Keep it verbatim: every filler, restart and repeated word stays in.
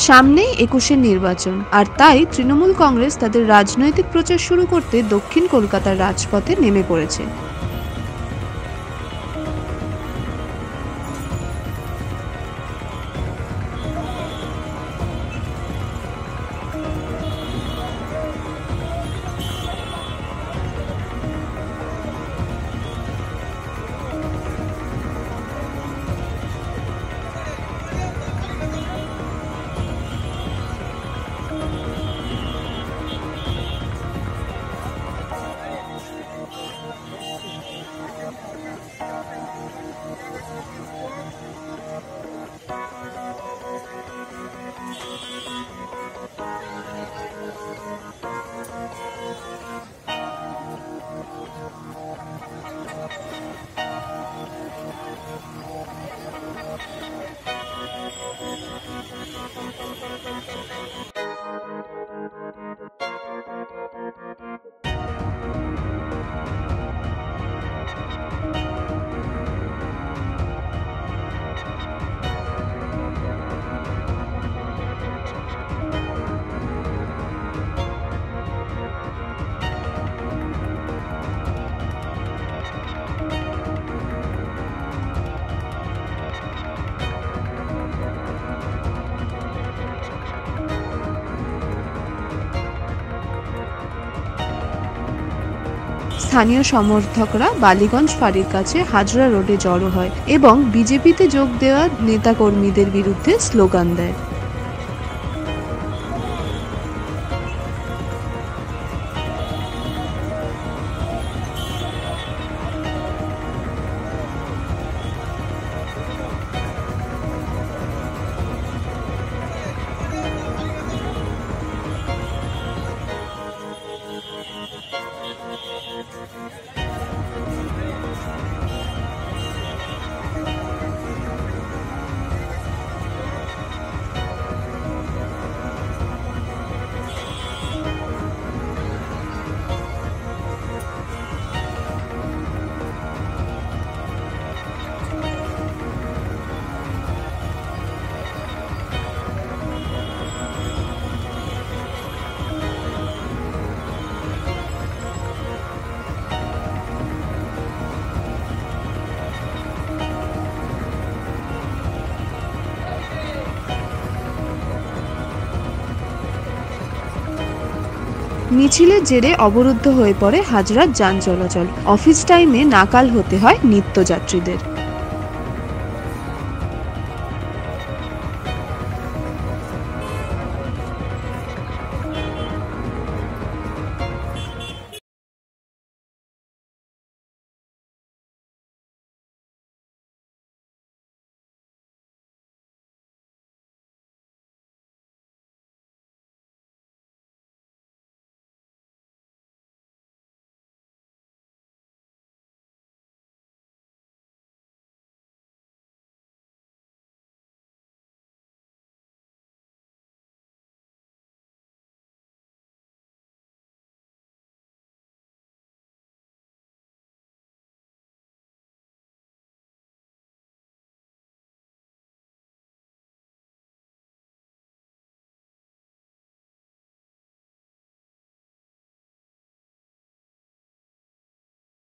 সামনেই একুশের নির্বাচন, আর তাই তৃণমূল কংগ্রেস তাদের রাজনৈতিক প্রচার শুরু করতে দক্ষিণ কলকাতার রাজপথে নেমে পড়েছে। স্থানীয় সমর্থকরা বালিগঞ্জ ফাঁড়ির কাছে হাজরা রোডে জড়ো হয় এবং বিজেপিতে যোগ দেওয়া নেতাকর্মীদের বিরুদ্ধে স্লোগান দেয়। মিছিলের জেরে অবরুদ্ধ হয়ে পড়ে হাজরার যান চলাচল। অফিস টাইমে নাকাল হতে হয় নিত্যযাত্রীদের।